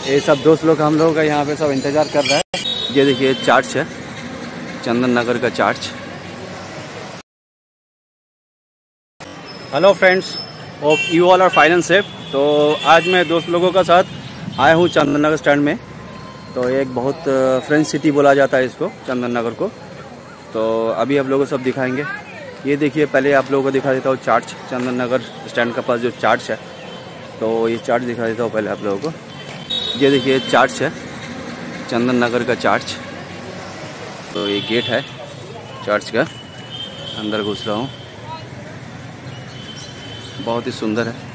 ये सब दोस्त लोग हम लोगों का यहाँ पे सब इंतज़ार कर रहा है। ये देखिए चर्च है, चंदन नगर का church. Hello friends, hope you all are fine and safe. तो आज मैं दोस्त लोगों का साथ आया हूँ चंदन नगर स्टैंड में। तो एक बहुत फ्रेंच सिटी बोला जाता है इसको, चंदन नगर को। तो अभी आप लोगों को सब दिखाएंगे। ये देखिए, पहले आप लोगों को दिखा देता हूँ चर्च, चंदन नगर स्टैंड के पास जो चर्च है। तो ये चर्च दिखा देता हूँ पहले आप लोगों को। ये देखिए चर्च है, चंदन नगर का चर्च। तो ये गेट है चर्च का, अंदर घुस रहा हूँ। बहुत ही सुंदर है।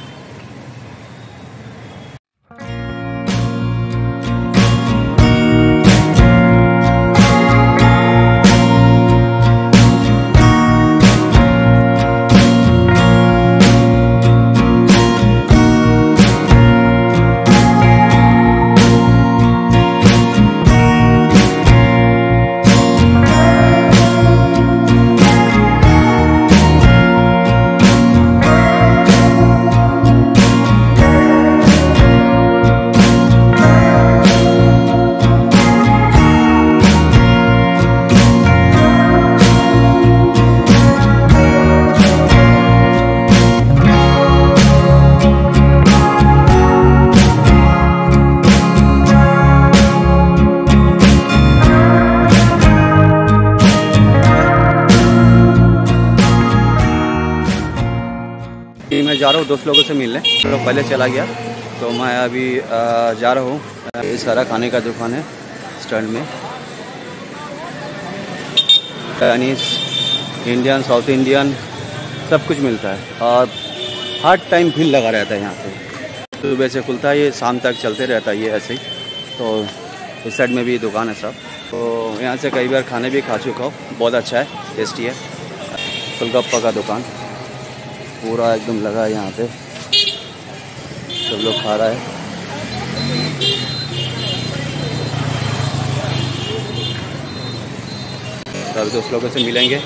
मैं जा रहा हूँ दोस्त लोगों से मिलने। लोग पहले चला गया, तो मैं अभी जा रहा हूँ। ये सारा खाने का दुकान है स्टैंड में। चाइनीज़, इंडियन, साउथ इंडियन सब कुछ मिलता है। और हर टाइम भीड़ लगा रहता है यहाँ पे। सुबह से खुलता है, ये शाम तक चलते रहता है ये ऐसे ही। तो इस साइड में भी दुकान है सब। तो यहाँ से कई बार खाने भी खा चुका हूँ, बहुत अच्छा है, टेस्टी है। गोलगप्पा का दुकान पूरा एकदम लगा है यहाँ पे, सब लोग खा रहा है। सब दोस्त लोगों से मिलेंगे।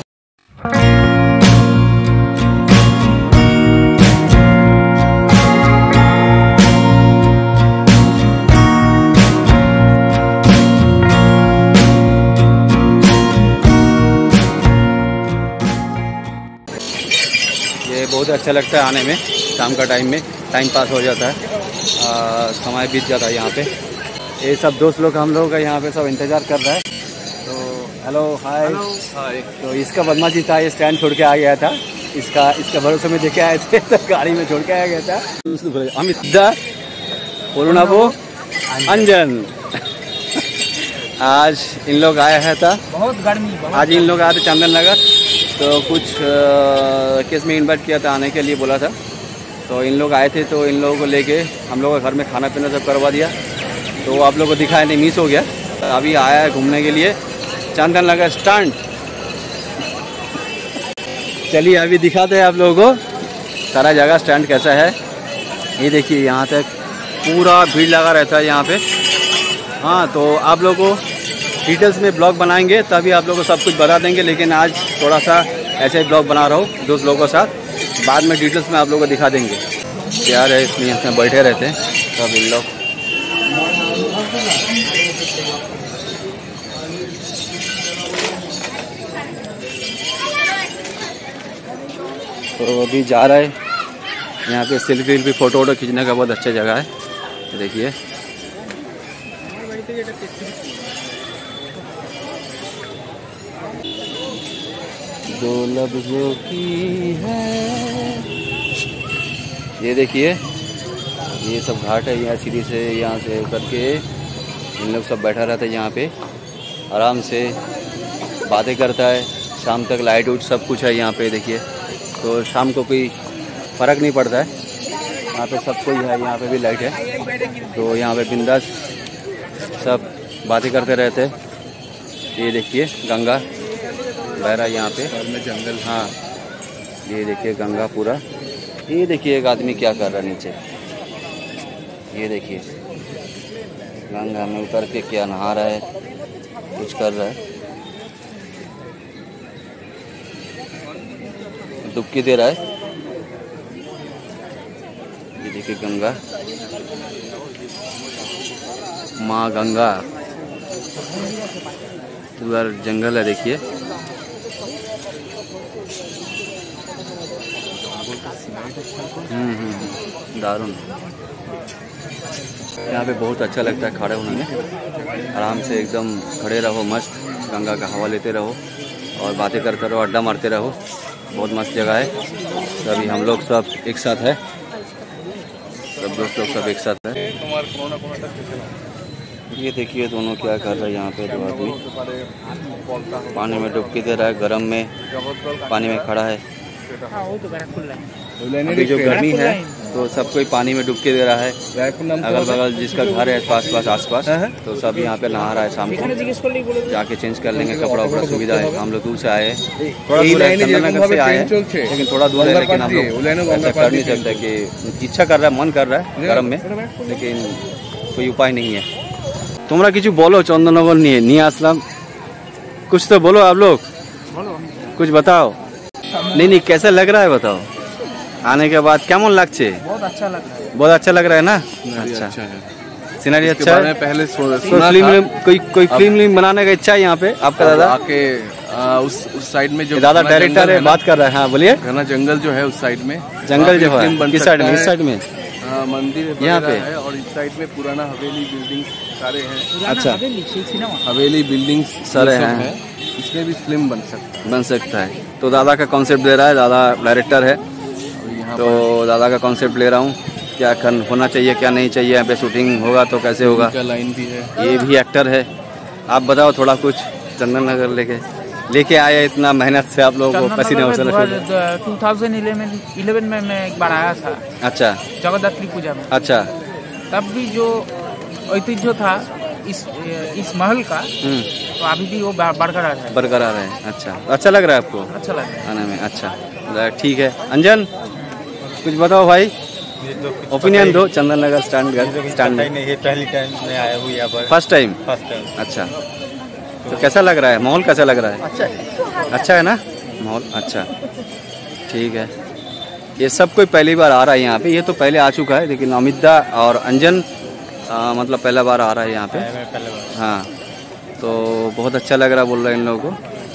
ये बहुत अच्छा लगता है आने में, शाम का टाइम में टाइम पास हो जाता है, समय बीत जाता है यहाँ पे। ये सब दोस्त लोग हम लोगों का यहाँ पे सब इंतज़ार कर रहा है। तो हेलो हाय। तो इसका बदमाशी था, ये स्टैंड छोड़ के आ गया था। इसका भरोसे में देखे आए थे, तो गाड़ी में छोड़ के आ गया था। अमित बोलना वो अंजन। आज इन लोग आया है था, बहुत गर्मी, आज इन लोग आए थे चंदन नगर। तो कुछ केस में इन्वाइट किया था, आने के लिए बोला था। तो इन लोग आए थे, तो इन लोगों को लेके हम लोग घर में खाना पीना सब करवा दिया। तो आप लोगों को दिखाया नहीं, मिस हो गया। अभी आया है घूमने के लिए चंदन नगर स्टैंड। चलिए अभी दिखाते हैं आप लोगों को सारा जगह स्टैंड कैसा है। ये देखिए, यहाँ तक पूरा भीड़ लगा रहता है यहाँ पे। हाँ, तो आप लोगों को डिटेल्स में ब्लॉग बनाएंगे, तभी आप लोगों को सब कुछ बता देंगे। लेकिन आज थोड़ा सा ऐसे ही ब्लॉग बना रहा हूँ दोस्त लोगों के साथ। बाद में डिटेल्स में आप लोगों को दिखा देंगे। प्यार है इसमें, इसमें बैठे रहते हैं सब इन लोग। तो अभी जा रहा है यहाँ पे सेल्फी वेल्फी फोटो वोटो खींचने का बहुत अच्छा जगह है। देखिए दो लफ्ज़ों की है। ये देखिए, ये सब घाट है। यहाँ सीढ़ी से यहाँ से उतर के इन लोग सब बैठा रहता है यहाँ पे, आराम से बातें करता है। शाम तक लाइट उट सब कुछ है यहाँ पे। देखिए, तो शाम को कोई फ़र्क नहीं पड़ता है, यहाँ पे सब कोई है। यहाँ पे भी लाइट है, तो यहाँ पे बिंदास सब बातें करते रहते हैं। ये देखिए गंगा बह रहा है यहाँ पे, और में जंगल। हाँ, ये देखिए गंगा पूरा। ये देखिए एक आदमी क्या कर रहा है नीचे। ये देखिए गंगा में उतर के क्या नहा रहा है, कुछ कर रहा है, डुबकी दे रहा है। ये देखिए गंगा। माँ गंगा। उधर जंगल है देखिए। दारुण। यहाँ पे बहुत अच्छा लगता है खड़े होने में। आराम से एकदम खड़े रहो, मस्त गंगा का हवा लेते रहो और बातें करते रहो, अड्डा मारते रहो। बहुत मस्त जगह है। तो अभी हम लोग सब एक साथ है, सब दोस्त लोग सब एक साथ है। ये देखिए दोनों क्या कर रहे हैं यहाँ पे। दो आदमी पानी में डुबकी दे रहा है, गर्म में पानी में खड़ा है। अभी जो गर्मी है तो सब कोई पानी में डुबकी दे रहा है। अगल बगल जिसका घर है आस पास तो सब यहाँ पे नहा रहा है। शाम को जाके चेंज कर लेंगे, कपड़ा उपड़ा सुविधा है। हम लोग दूर से आए हैं, थोड़ा दूर है, चंदननगर से आए हैं, लेकिन थोड़ा दूर है। लेकिन हम लोग ऐसा कर नहीं सकते कि इच्छा कर रहा है, मन कर रहा है गर्म में, लेकिन कोई उपाय नहीं है। তোমরা কিছু बोलो चंदननगर नहीं असलम, कुछ तो बोलो आप लोग, कुछ बताओ। नहीं कैसा लग रहा है बताओ। आने के बाद क्या मन लगছে? बहुत अच्छा लग रहा है। बहुत अच्छा लग रहा है ना? अच्छा सीनरी अच्छा है। पहले कोई फिल्म बनाने का इच्छा है यहाँ पे आपका दादा? आके उस साइड में जो दादा डायरेक्टर है बात कर रहा है। हाँ बोलिए। घना जंगल जो है उस साइड में, जंगल जो है किस साइड में? इस साइड में मंदिर यहाँ पे है और इस साइड में पुराना हवेली बिल्डिंग सारे हैं। अच्छा हवेली बिल्डिंग सारे हैं, इसमें भी फिल्म बन सकता है। तो दादा का कॉन्सेप्ट दे रहा है, दादा डायरेक्टर है तो दादा का कॉन्सेप्ट ले रहा हूँ। क्या होना चाहिए क्या नहीं चाहिए, यहाँ पे शूटिंग होगा तो कैसे होगा। लाइन भी है, ये भी एक्टर है। आप बताओ थोड़ा कुछ। चंदननगर लेके आए इतना मेहनत से आप लोगों को पसीने वसीने। 2011 में मैं एक बार आया था। अच्छा जगन्नाथ पूजा में। अच्छा तब भी जो ऐतिह्य था इस महल का तो अभी भी वो बरकरार है। अच्छा लग रहा है आपको? अच्छा लग रहा है आने में। अच्छा ठीक है। अंजन कुछ बताओ भाई, ओपिनियन दो। चंदननगर स्टैंड में ये पहली टाइम मैं आया हूँ यहाँ पर। First time. अच्छा तो कैसा लग रहा है, माहौल कैसा लग रहा है? अच्छा है ना माहौल? अच्छा ठीक है। ये सब कोई पहली बार आ रहा है यहाँ पे, ये तो पहले आ चुका है, लेकिन अमिता और अंजन मतलब पहला बार आ रहा है यहाँ पे। हाँ तो बहुत अच्छा लग रहा है बोल रहे हैं इन लोगों को।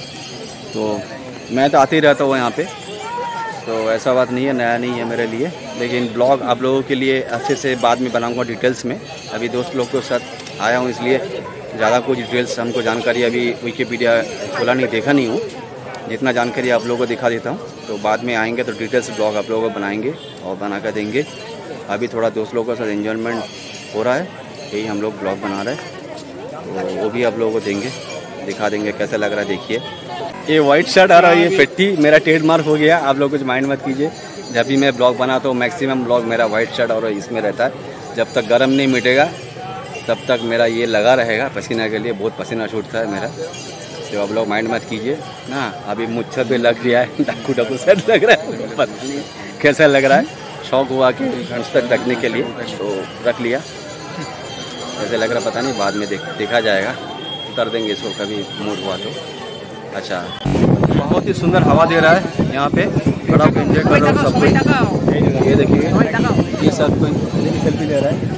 तो मैं तो आते ही रहता हूँ यहाँ पे, तो ऐसा बात नहीं है, नया नहीं है मेरे लिए। लेकिन ब्लॉग आप लोगों के लिए अच्छे से बाद में बनाऊंगा डिटेल्स में। अभी दोस्त लोग के साथ आया हूँ इसलिए ज़्यादा कुछ डिटेल्स हमको जानकारी अभी विकिपीडिया खोला नहीं, देखा नहीं हूँ। जितना जानकारी आप लोगों को दिखा देता हूँ, तो बाद में आएंगे तो डिटेल्स ब्लॉग आप लोगों को बनाएंगे और बना कर देंगे। अभी थोड़ा दोस्त लोगों के साथ एंजॉयमेंट हो रहा है, यही हम लोग ब्लॉग बना रहे हैं, तो वो भी आप लोगों को देंगे, दिखा देंगे कैसा लग रहा है। देखिए ये वाइट शर्ट आ रहा है, ये पेट्टी मेरा ट्रेडमार्क हो गया। आप लोग कुछ माइंड मत कीजिए। जब भी मैं ब्लॉग बनाता हूँ मैक्सिमम ब्लॉग मेरा वाइट शर्ट और इसमें रहता है। जब तक गर्म नहीं मिटेगा तब तक मेरा ये लगा रहेगा पसीना के लिए। बहुत पसीना छूटता है मेरा, तो आप लोग माइंड मत कीजिए ना। अभी मुझे पे लग गया है, डाकू सेट लग रहा है, पता नहीं कैसा लग रहा है। शौक हुआ कि उस तक रखने के लिए तो रख लिया। कैसे लग रहा पता नहीं, बाद में देखा जाएगा, उतर देंगे इसको कभी मूड हुआ तो। अच्छा बहुत ही सुंदर हवा दे रहा है यहाँ पे, बड़ा एंजॉय कर रहा हूँ सब कोई। ये देखिए ये सब कोई सेल्फी ले रहा है।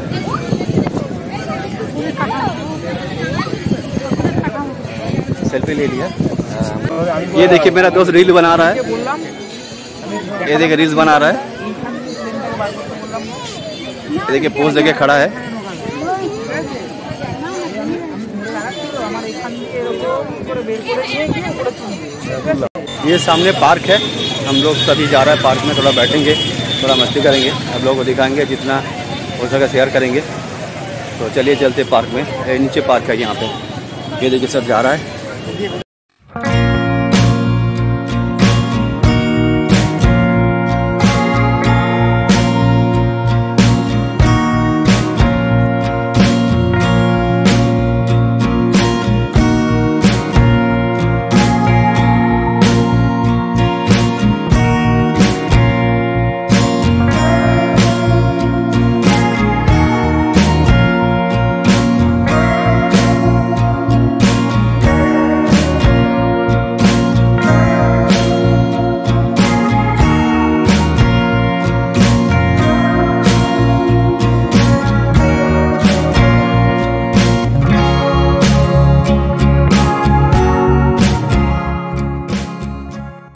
सेल्फी ले लिया। ये देखिए मेरा दोस्त रील बना रहा है, ये देखिए रील्स बना रहा है। ये देखिए पोज देके खड़ा है। ये सामने पार्क है, हम लोग सभी जा रहे हैं पार्क में, थोड़ा बैठेंगे, थोड़ा मस्ती करेंगे, आप लोगों को दिखाएंगे, जितना हो सके शेयर करेंगे। तो चलिए चलते पार्क में। नीचे पार्क है यहाँ पे, ये देखिए सब जा रहा है।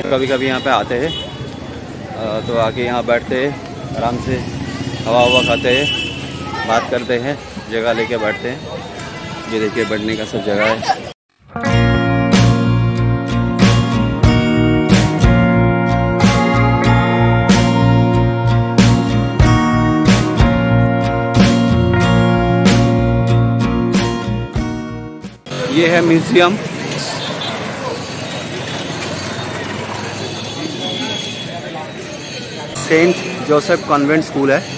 कभी कभी यहाँ पे आते हैं तो आके यहाँ बैठते हैं, आराम से हवा खाते हैं, बात करते हैं, जगह लेके बैठते हैं। ये देखिए बैठने का सब जगह है। ये है museum. Saint Joseph convent school है।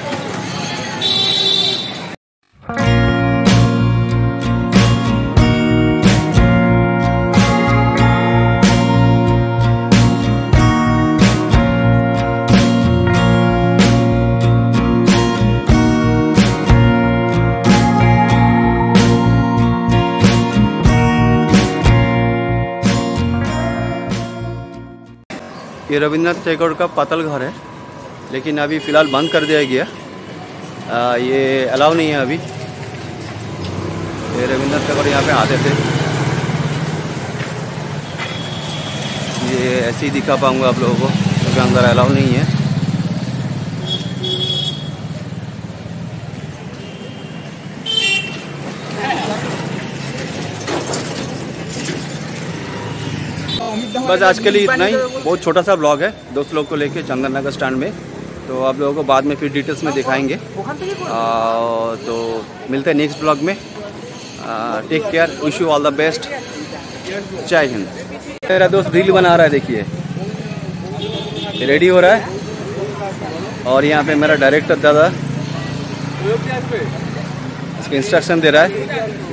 ये रविंद्रनाथ टैगोर का पातल घर है, लेकिन अभी फ़िलहाल बंद कर दिया गया। ये अलाउ नहीं है अभी। ये रविंद्रनाथ टैगोर यहाँ पे आते थे। ये ऐसे ही दिखा पाऊँगा आप लोगों को, क्योंकि अंदर अलाउ नहीं है। बस आज के लिए इतना ही। बहुत छोटा सा ब्लॉग है, दोस्त लोग को लेके चंदन नगर स्टैंड में। तो आप लोगों को बाद में फिर डिटेल्स में दिखाएंगे। तो मिलते हैं नेक्स्ट ब्लॉग में। Take care, wish you all the best. जय हिंद। मेरा दोस्त रील बना रहा है, देखिए रेडी हो रहा है। और यहाँ पे मेरा डायरेक्टर दादा इसको इंस्ट्रक्शन दे रहा है।